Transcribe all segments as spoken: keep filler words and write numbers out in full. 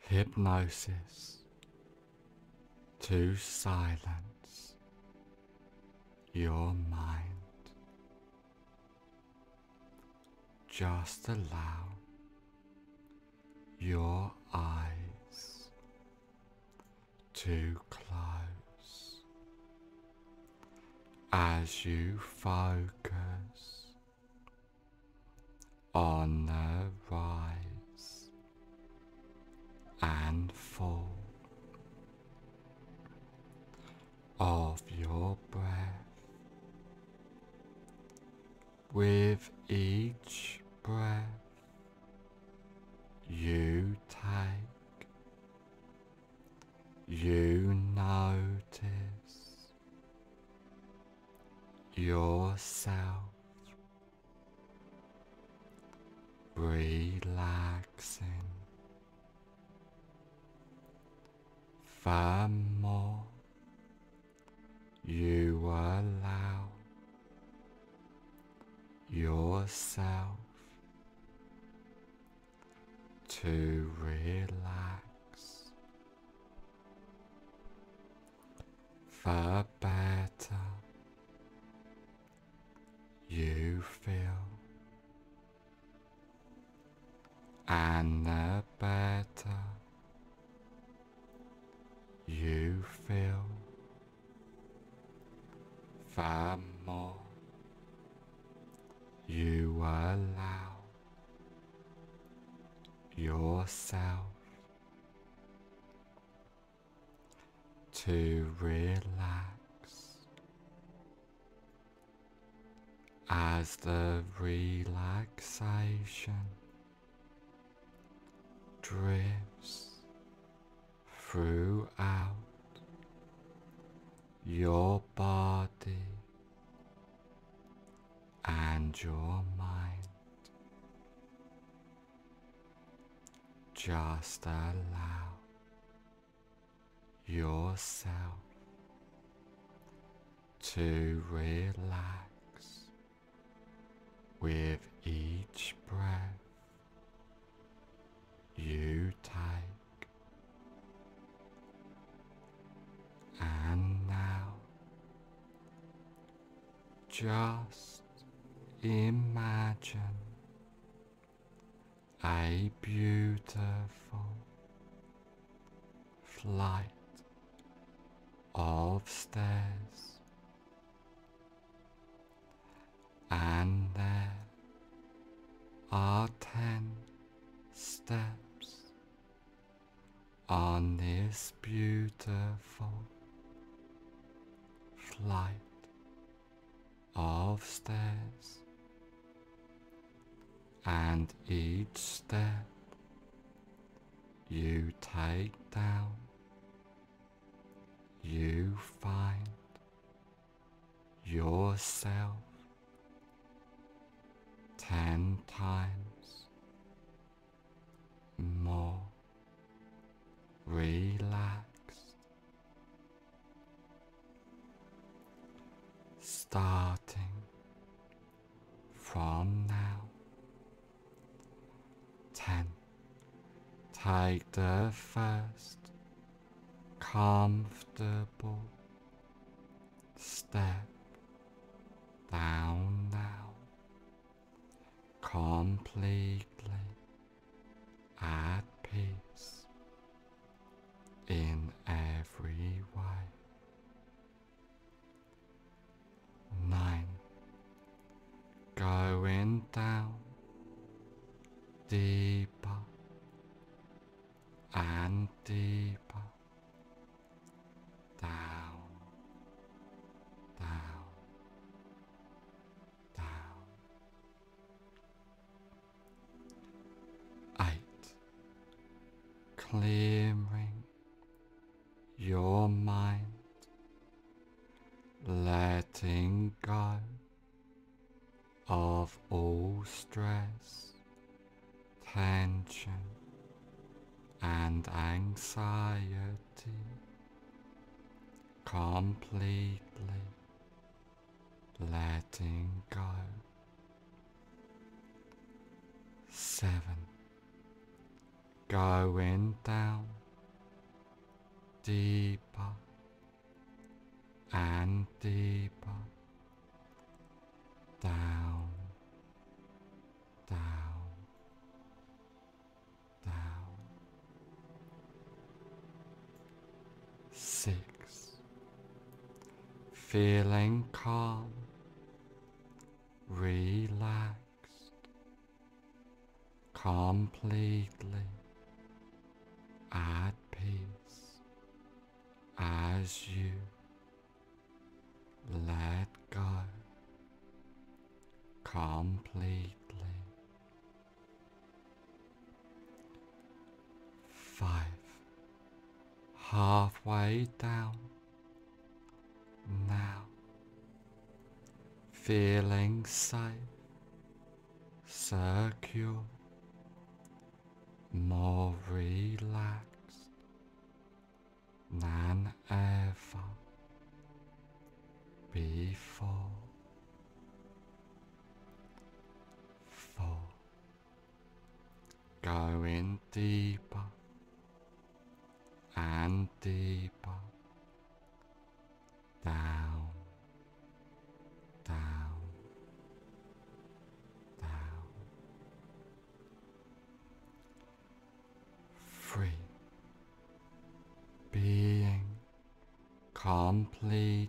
hypnosis to silence your mind. Just allow your eyes to close as you focus on the rise and fall of your breath. With each breath you take, you notice yourself relaxing. The more you allow yourself to relax, the better you feel, and the better you feel, the more you allow yourself to relax as the relaxation drifts throughout your body and your mind. Just allow yourself to relax with each breath you take. And now just imagine a beautiful flight of stairs, and there are ten steps on this beautiful flight of stairs, and each step you take down, you find yourself ten times more relaxed, starting from now. Ten. Take the first comfortable step down now, completely at peace in every way. Nine. Going down deeper and deeper, down, down, down. Eight. Clearing your mind, letting go of all stress, tension and anxiety, completely letting go. Seven. going down deeper and deeper, down, down, down. Six, feeling calm, relaxed, completely at peace as you let go completely. Five, halfway down now, feeling safe, secure, more relaxed than ever before. Four, going deeper and deeper, down, down, down. Three, being completely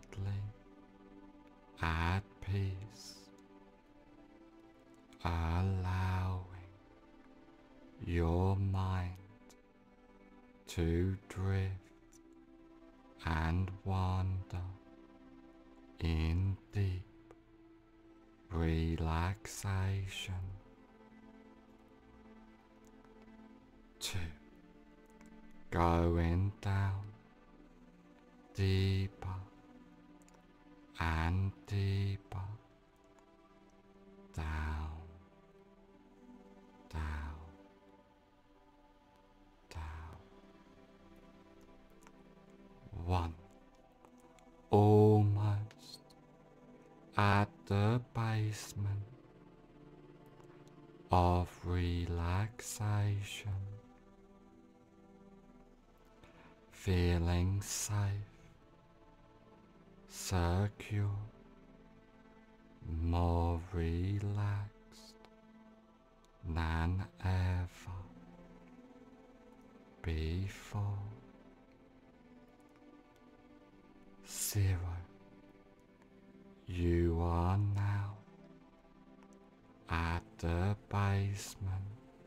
at peace, allowing your mind to drift and wander in deep relaxation. Two, going down deeper and deeper, down, down, down. One, almost at the basement of relaxation, feeling safe, secure, more relaxed than ever before. Zero. You are now at the basement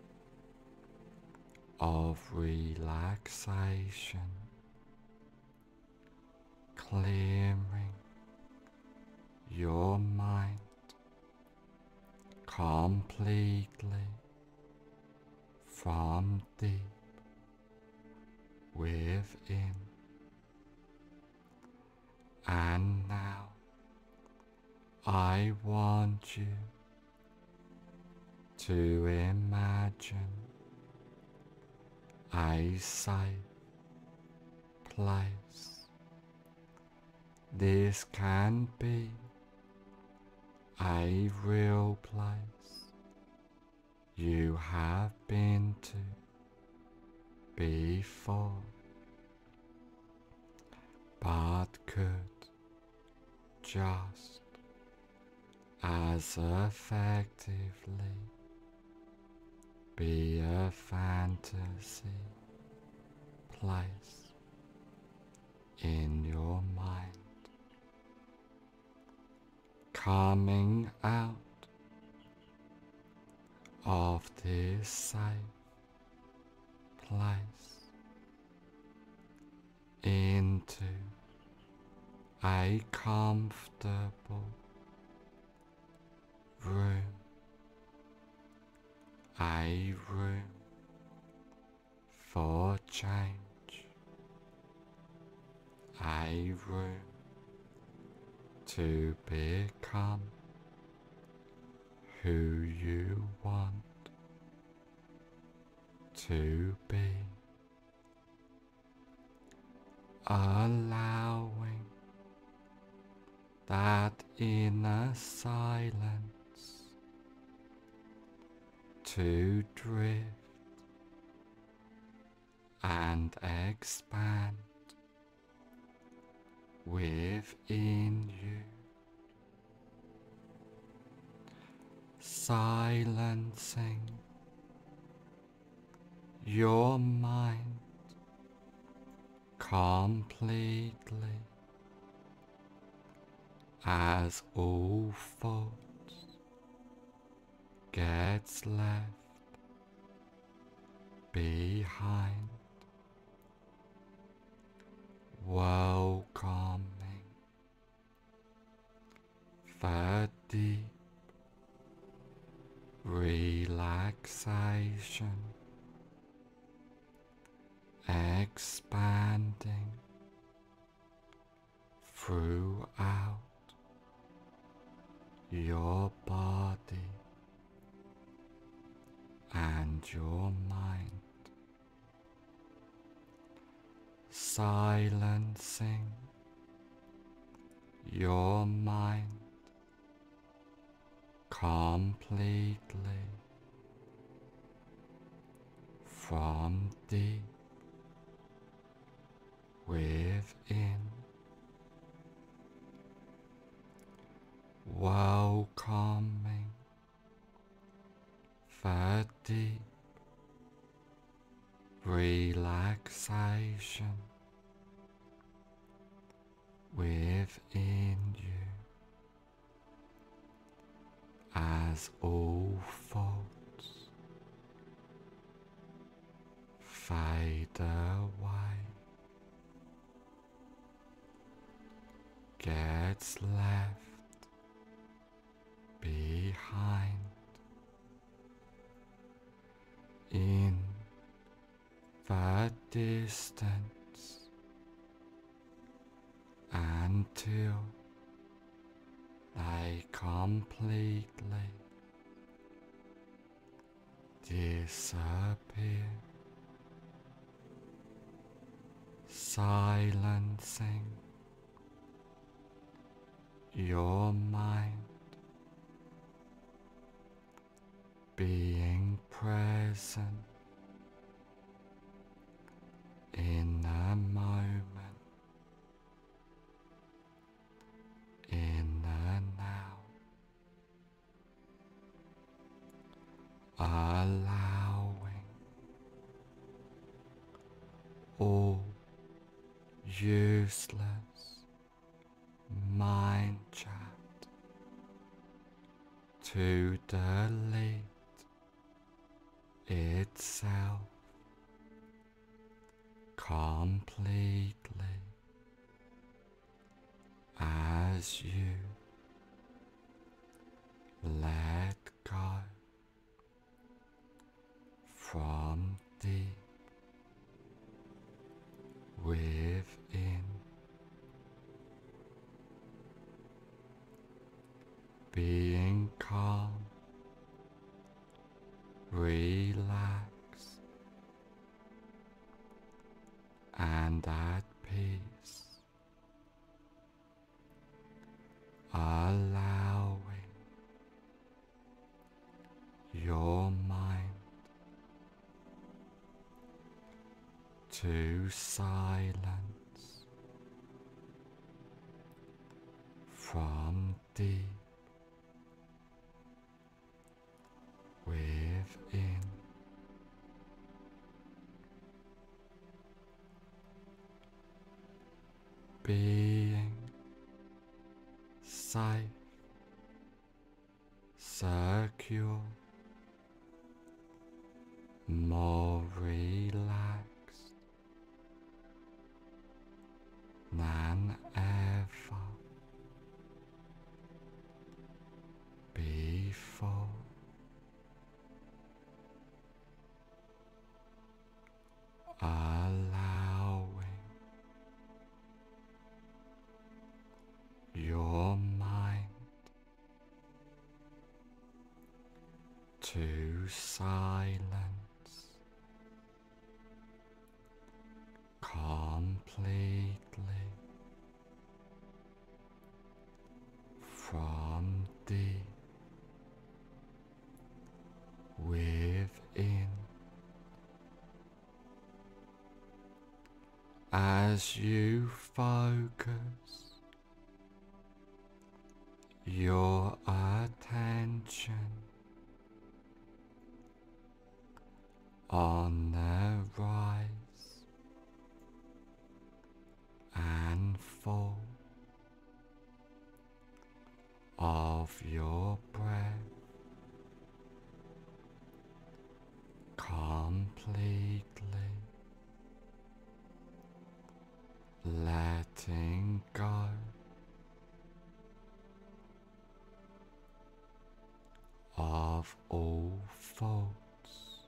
of relaxation, clearing your mind completely from deep within. And now I want you to imagine a safe place. This can be a real place you have been to before, but could just as effectively be a fantasy place in your mind. Coming out of this safe place into a comfortable room, a room for change, a room to become who you want to be, allowing that inner silence to drift and expand within you, silencing your mind completely as all thoughts gets left behind, welcoming the deep relaxation, expanding throughout your body and your mind, silencing your mind completely from deep within, welcoming the deep relaxation within you as all thoughts fade away, gets left behind in the distance until they completely disappear, silencing your mind, being present in the moment, in the now, allowing all useless mind chat to delete itself completely as you let go from deep within, being calm, relaxed, and at peace, allowing your mind to silence from deep within, being safe, secure, more relaxed than ever before, allowing your mind to silence completely from deep within, as you focus your attention on the rise and fall of your breath completely, letting go of all thoughts,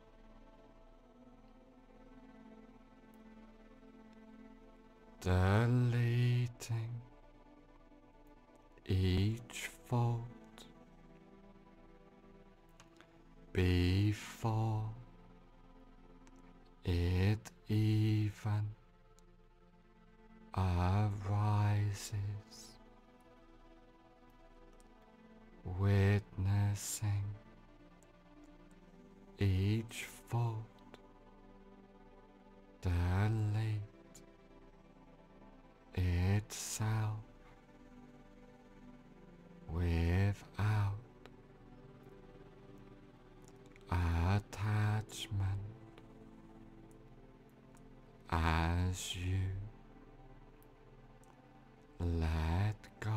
deleting each thought before it even arises, witnessing each thought delete itself without attachment as you let go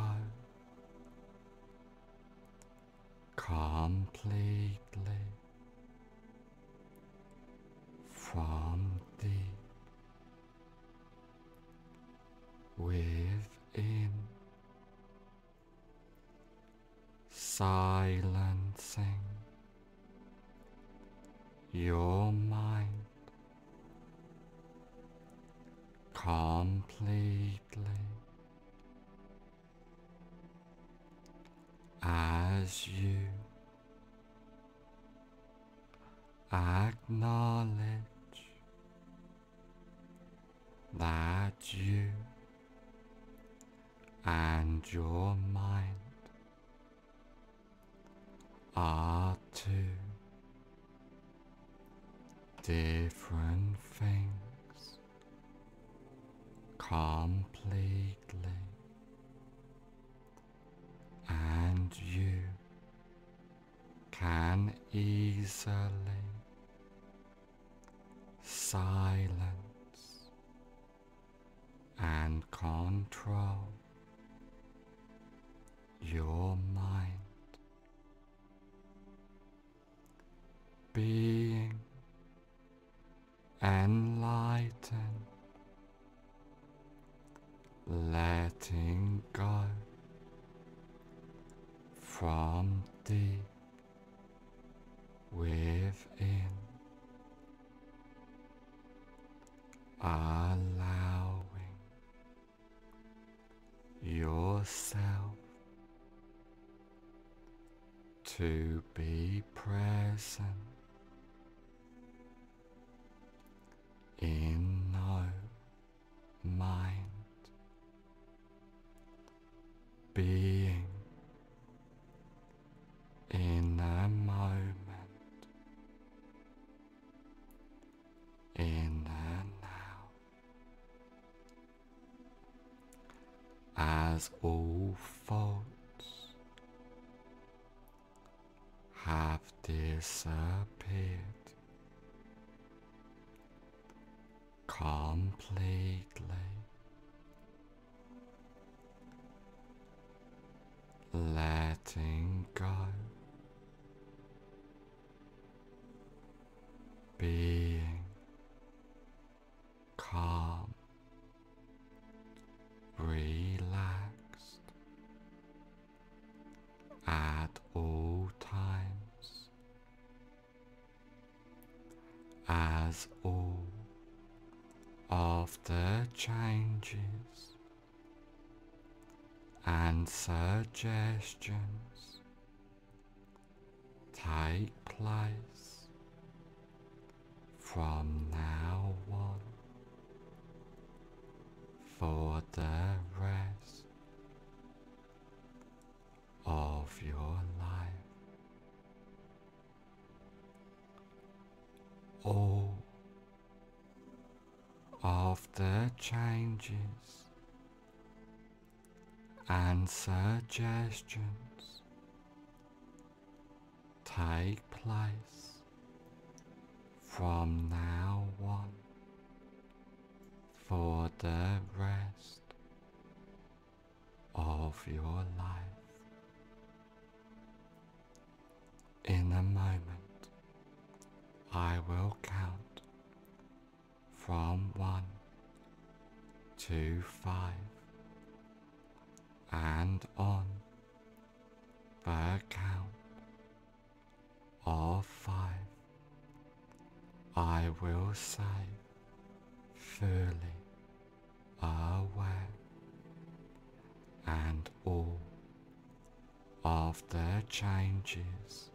completely from deep within, silencing your mind completely as you acknowledge that you and your mind are two different things completely, and you can easily silence and control your mind, being enlightened, letting go from deep within, allowing yourself to be present in no mind, being in a moment, in the now, as all thoughts have disappeared completely, letting go, being calm, relaxed at all times, as all of the changes and suggestions take place from now on for the rest of your life. All of the changes and suggestions take place from now on for the rest of your life. In a moment, I will count from one to five, and on the count of five, I will say, fully aware, and all of the changes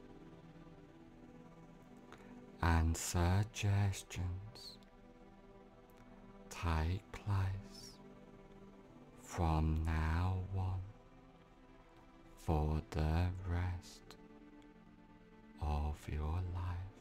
and suggestions take place from now on for the rest of your life.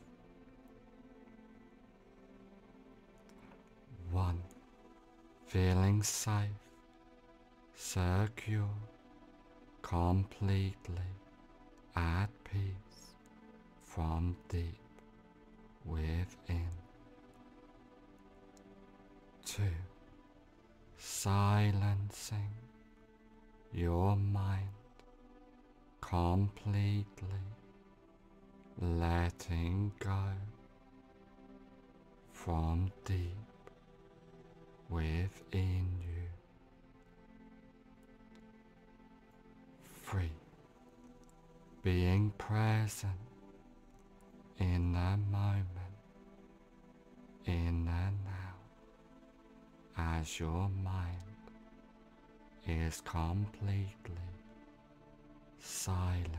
One, feeling safe, secure, completely at peace from deep within. Two, silencing your mind completely, letting go from deep within you. Three, being present in the moment, in the now, as your mind is completely silenced.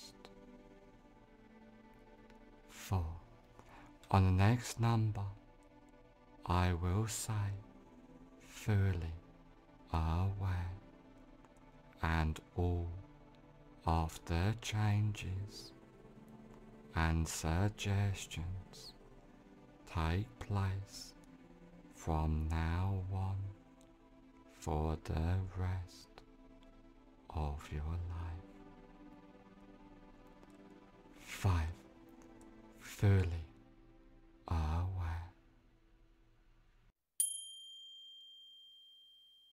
Four, on the next number, I will say fully aware, and all of the changes and suggestions take place from now on for the rest of your life. Five, fully